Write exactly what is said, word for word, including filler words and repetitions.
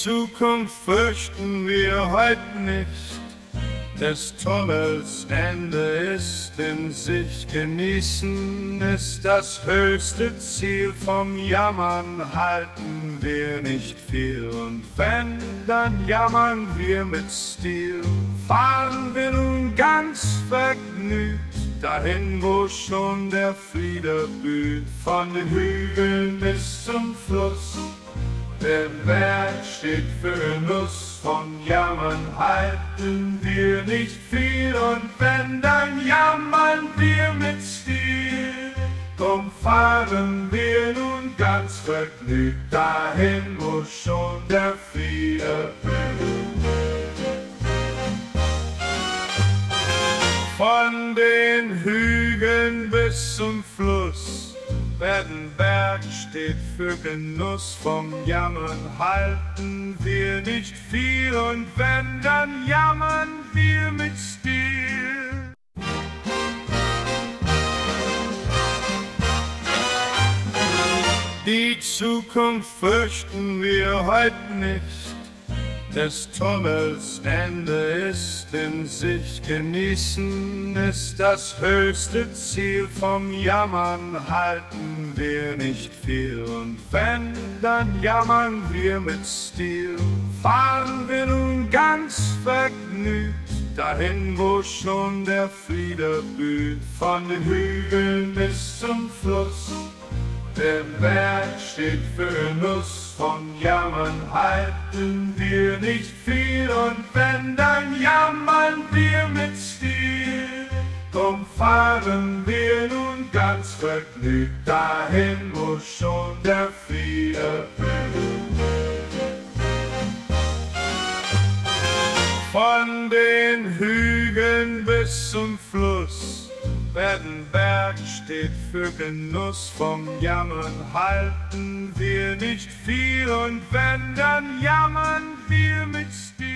Zukunft fürchten wir heute nicht, des Tunnels Ende ist in sich. Genießen ist das höchste Ziel, vom Jammern halten wir nicht viel. Und wenn, dann jammern wir mit Stil. Fahren wir nun ganz vergnügt dahin, wo schon der Friede blüht. Von den Hügeln bis zum Fluss, der Berg steht für Genuss. Von Jammern halten wir nicht viel, und wenn, dann jammern wir mit Stil. Drum fahren wir nun ganz vergnügt dahin, wo schon der Friede blüht. Von den Hügeln bis zum Fluss, werden Berg steht für Genuss. Vom Jammern halten wir nicht viel, und wenn, dann jammern wir mit Stil. Die Zukunft fürchten wir heute nicht, des Tunnels Ende ist in sich. Genießen ist das höchste Ziel, vom Jammern halten wir nicht viel. Und wenn, dann jammern wir mit Stil. Fahren wir nun ganz vergnügt dahin, wo schon der Friede blüht. Von den Hügeln bis zum Fluss, der Berg steht für Genuss. Von Jammern halten wir nicht viel, und wenn, dann jammern wir mit Stil. Drum fahren wir nun ganz vergnügt dahin, wo schon der Friede blüht. Von den Hügeln bis zum Fluss, werden Berg steht für Genuss. Vom Jammern halten wir nicht viel, und wenn, dann jammern wir mit Stil.